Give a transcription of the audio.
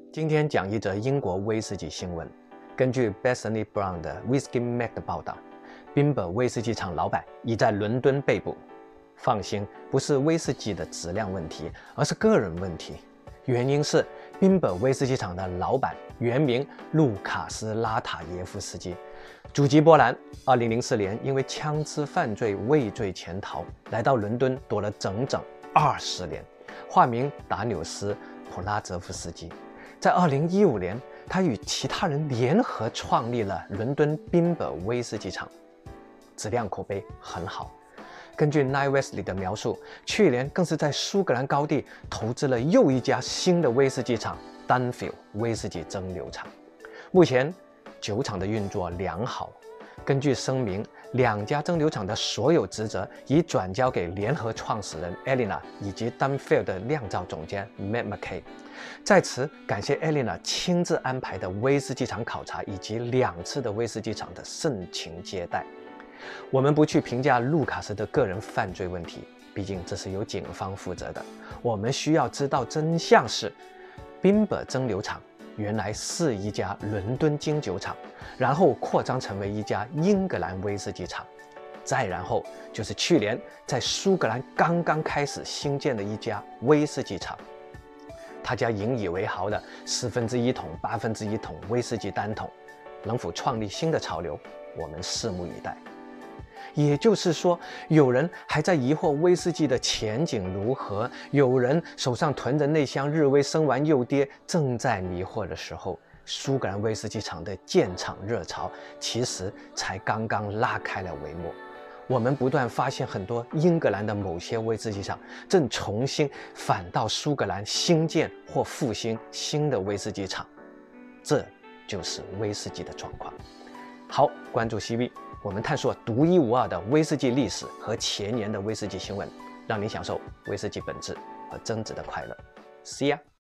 今天讲一则英国威士忌新闻。根据 Bethany Brown 的 Whisky Mag 的报道，Bimber威士忌厂老板已在伦敦被捕。放心，不是威士忌的质量问题，而是个人问题。原因是 Bimber威士忌厂的老板原名路卡斯·拉塔耶夫斯基，祖籍波兰。2004年因为枪支犯罪畏罪潜逃，来到伦敦躲了整整20年，化名达纽斯·普拉泽夫斯基。在2015年，他与其他人联合创立了伦敦宾本威士忌厂，质量口碑很好。根据 Nine Wesley 的描述，去年更是在苏格兰高地投资了又一家新的威士忌厂——丹菲尔威士忌蒸馏厂。目前，酒厂的运作良好。根据声明，2家蒸馏厂的所有职责已转交给联合创始人 Elena 以及丹菲尔的酿造总监 Matt McKay。在此感谢 Elena 亲自安排的威士忌厂考察以及2次的威士忌厂的盛情接待。我们不去评价路卡斯的个人犯罪问题，毕竟这是由警方负责的。我们需要知道真相是，宾本蒸馏厂原来是一家伦敦金酒厂，然后扩张成为一家英格兰威士忌厂，再然后就是去年在苏格兰刚刚开始兴建的一家威士忌厂。他家引以为豪的1/4桶、1/8桶威士忌单桶，能否创立新的潮流，我们拭目以待。也就是说，有人还在疑惑威士忌的前景如何，有人手上囤着那箱日威升完又跌，正在迷惑的时候，苏格兰威士忌厂的建厂热潮其实才刚刚拉开了帷幕。我们不断发现很多英格兰的某些威士忌厂正重新返到苏格兰兴建或复兴新的威士忌厂，这就是威士忌的状况。好，关注 CV， 我们探索独一无二的威士忌历史和前沿的威士忌新闻，让你享受威士忌本质和增值的快乐。See ya。